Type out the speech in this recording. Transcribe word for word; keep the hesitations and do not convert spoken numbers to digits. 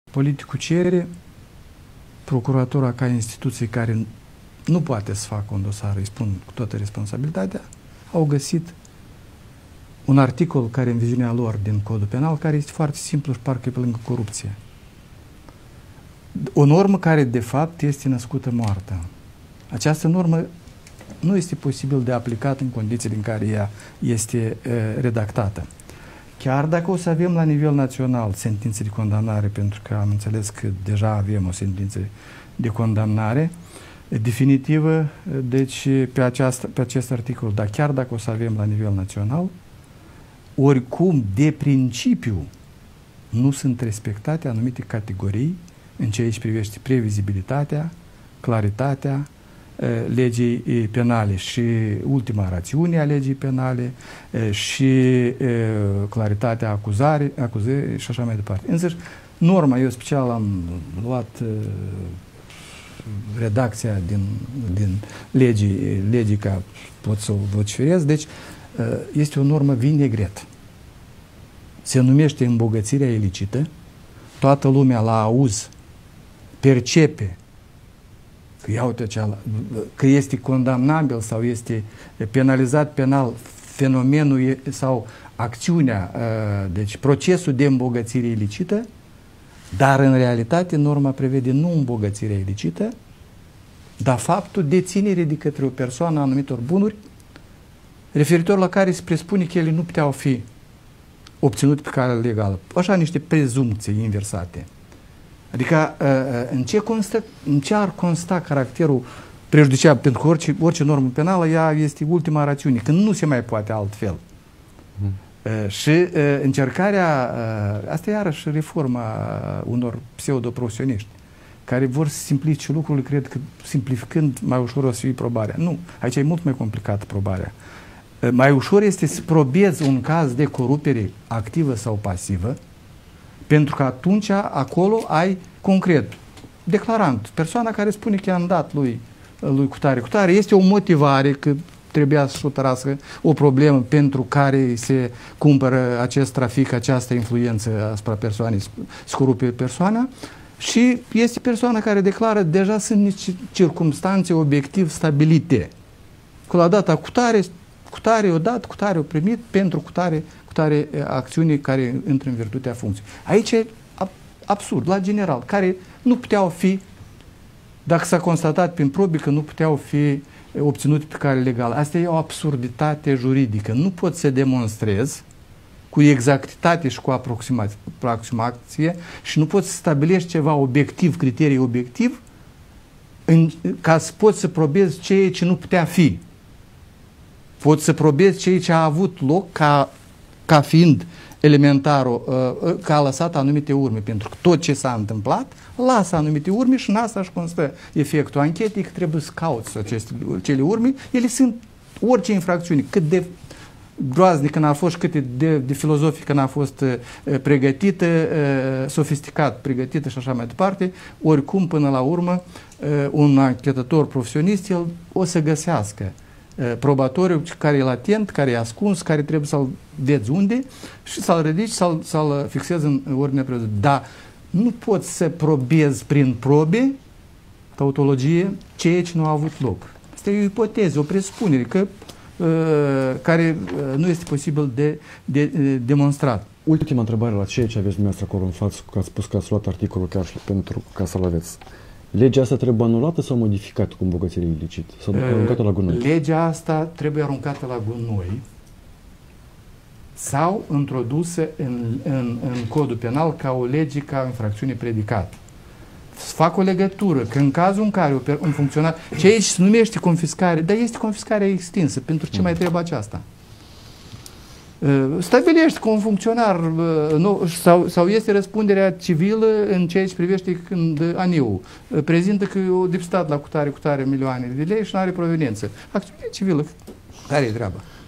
Politicul cere, procuratura ca instituție care nu poate să facă un dosar, îi spun cu toată responsabilitatea, au găsit un articol care în viziunea lor din Codul Penal, care este foarte simplu și parcă e pe lângă corupție. O normă care de fapt este născută moartă. Această normă nu este posibil de aplicat în condițiile în care ea este uh, redactată. Chiar dacă o să avem la nivel național sentințe de condamnare, pentru că am înțeles că deja avem o sentință de condamnare definitivă, deci pe, această, pe acest articol, dar chiar dacă o să avem la nivel național, oricum, de principiu, nu sunt respectate anumite categorii în ceea ce privește previzibilitatea, claritatea legii penale și ultima rațiune a legii penale și claritatea acuzării acuzării și așa mai departe. Însă, norma, eu special am luat redacția din, din legii, legii ca pot să o vociferez, deci este o normă vinegret. Se numește îmbogățirea ilicită, toată lumea la auz percepe că, ia uite ceala, că este condamnabil sau este penalizat penal fenomenul sau acțiunea, deci procesul de îmbogățire ilicită, dar în realitate norma prevede nu îmbogățirea ilicită, dar faptul deținerii de către o persoană a anumitor bunuri referitor la care se presupune că ele nu puteau fi obținute pe cale legală. Așa niște prezumții inversate. Adică în ce, constă, în ce ar consta caracterul prejudicial, pentru că orice, orice normă penală, ea este ultima rațiune, când nu se mai poate altfel. Mm. Și încercarea, asta e iarăși reforma unor pseudoprofesioniști, care vor să simplifice lucrurile, cred că simplificând mai ușor o să fie probarea. Nu, aici e mult mai complicată probarea. Mai ușor este să probezi un caz de corupere activă sau pasivă, pentru că atunci acolo ai concret declarant, persoana care spune că i-am dat lui, lui cutare, cutare, este o motivare că trebuia să șutărască o problemă pentru care se cumpără acest trafic, această influență asupra persoanei, să corupe persoana, și este persoana care declară deja sunt niște circumstanțe obiectiv stabilite. Că la data cutare, cutare o dat, cutare o primit, pentru cutare, cutare acțiune care intră în virtutea funcției. Aici e absurd, la general, care nu puteau fi, dacă s-a constatat prin probe că nu puteau fi obținute pe cale legală. Asta e o absurditate juridică. Nu poți să demonstrezi cu exactitate și cu aproximație și nu poți să stabilești ceva obiectiv, criterii obiectiv, în, ca să poți să probezi ceea ce nu putea fi. Poți să probezi ceea ce a avut loc ca, ca fiind elementarul, uh, că a lăsat anumite urme, pentru că tot ce s-a întâmplat lasă anumite urme și în asta își constă efectul anchetei, că trebuie să cauți aceste, cele urme. Ele sunt orice infracțiune, cât de groaznică n-a fost și cât de, de filozofică n-a fost uh, pregătită, uh, sofisticat pregătită și așa mai departe, oricum până la urmă uh, un anchetător profesionist el o să găsească probatoriu care e latent, care e ascuns, care trebuie să-l vezi unde și să-l ridici, să-l să fixezi în ordinea prevăzută. Dar nu poți să probezi prin probe, tautologie, ceea ce nu a avut loc. Asta e o ipoteză, o presupunere că, uh, care uh, nu este posibil de, de, de demonstrat. Ultima întrebare la ceea ce aveți dumneavoastră acolo în față, că ați spus că ați luat articolul chiar și pentru ca să-l aveți. Legea asta trebuie anulată sau modificată cu îmbogățire ilicită? Sau aruncată la gunoi? Legea asta trebuie aruncată la gunoi sau introdusă în, în, în codul penal ca o lege, ca o infracțiune predicată. Să fac o legătură, că în cazul în care un funcționar, ce aici se numește confiscare, dar este confiscarea extinsă, pentru ce mm. mai trebuie aceasta? Stabilește că un funcționar nu, sau, sau este răspunderea civilă în ceea ce privește când A N I U prezintă că e depositat la cutare, cutare milioane de lei și nu are proveniență. Acțiune civilă, care e treaba?